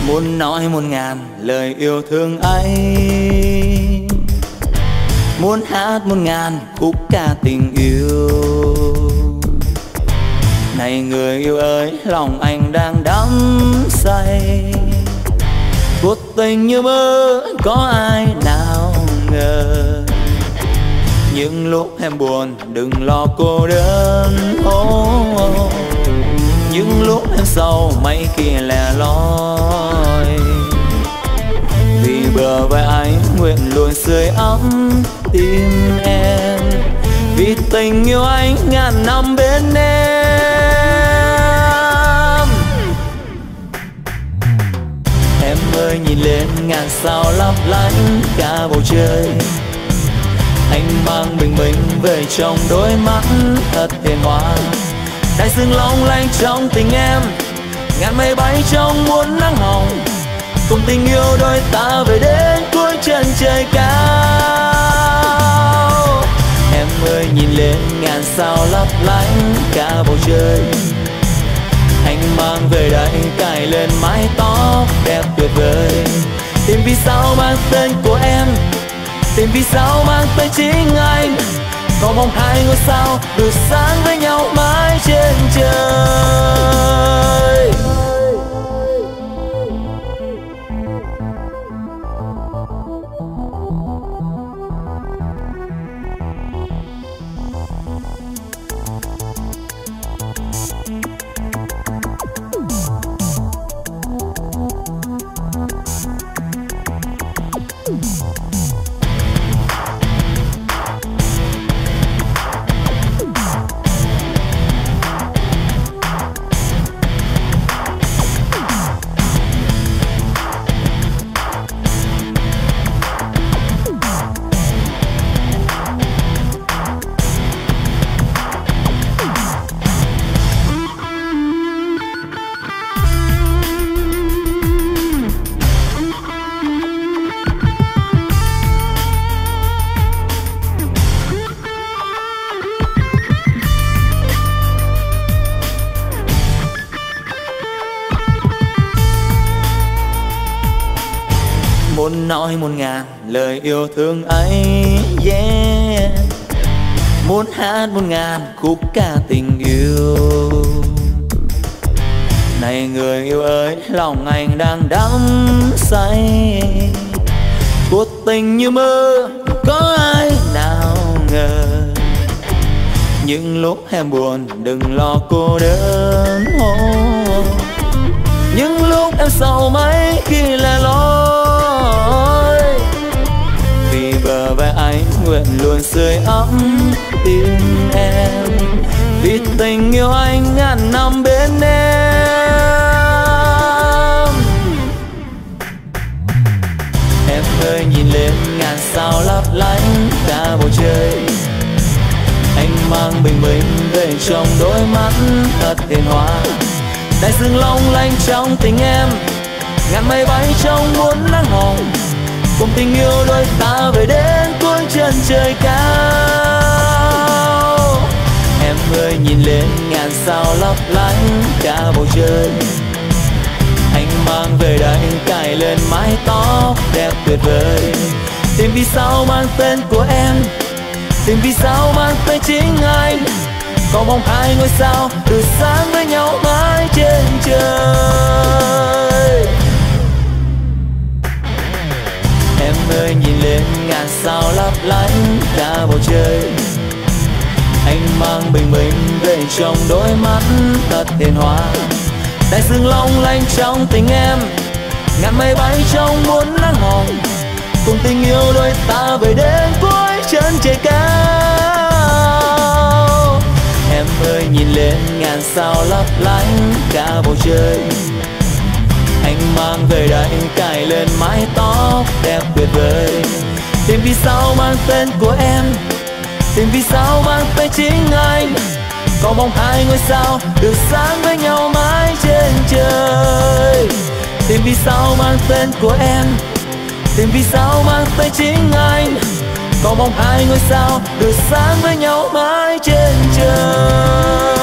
Muốn nói 1000 lời yêu thương ấy, muốn hát 1000 khúc ca tình yêu. Này người yêu ơi, lòng anh đang đắm say, cuộc tình như mơ có ai nào ngờ. Những lúc em buồn đừng lo cô đơn, những lúc em sầu mấy kia lẻ loi. Vì bờ vai anh nguyện luôn sưởi ấm tim em, vì tình yêu anh ngàn năm bên em. Em ơi nhìn lên ngàn sao lấp lánh cả bầu trời, anh mang bình minh về trong đôi mắt thật hiền hòa. Đại dương long lanh trong tình em, ngàn mây bay trong muôn nắng hồng, cùng tình yêu đôi ta về đến cuối chân trời cao. Em ơi nhìn lên ngàn sao lấp lánh cả bầu trời, anh mang về đây cài lên mái tóc đẹp tuyệt vời. Tìm vì sao mang tên của em, tìm vì sao mang tên chính anh, có mong hai ngôi sao được sáng với nhau mãi trên trời. Muốn nói 1000 lời yêu thương ấy, yeah. Muốn hát 1000 khúc ca tình yêu. Này người yêu ơi, lòng anh đang đắm say, cuộc tình như mơ có ai nào ngờ. Những lúc em buồn đừng lo cô đơn, những lúc em sầu mấy khi lẻ loi. Vì bờ vai anh nguyện luôn sưởi ấm tim em, vì tình yêu anh ngàn năm bên em. Em ơi nhìn lên ngàn sao lấp lánh cả bầu trời, anh mang bình minh về trong đôi mắt thật hiền hòa. Đại dương long lanh trong tình em, ngàn mây bay trong muôn nắng hồng, cùng tình yêu đôi ta về đến cuối chân trời cao. Em ơi nhìn lên ngàn sao lấp lánh cả bầu trời, anh mang về đây cài lên mái tóc đẹp tuyệt vời. Tìm vì sao mang tên của em, tìm vì sao mang tên chính anh, có mong hai ngôi sao được sáng với nhau mãi trên trời. Em ơi nhìn lên ngàn sao lấp lánh cả bầu trời, anh mang bình minh về trong đôi mắt thật hiền hòa. Đại dương long lanh trong tình em, ngàn mây bay trong muôn nắng hồng, cùng tình yêu đôi ta về đến cuối chân trời cao. Em ơi nhìn lên ngàn sao lấp lánh cả bầu trời, anh mang về đây cài lên mái tóc đẹp tuyệt vời. Tìm vì sao mang tên của em, tìm vì sao mang tên chính anh, có mong hai ngôi sao được sáng với nhau mãi trên trời. Tìm vì sao mang tên của em, tìm vì sao mang tên chính anh, có mong hai ngôi sao được sáng với nhau mãi trên trời.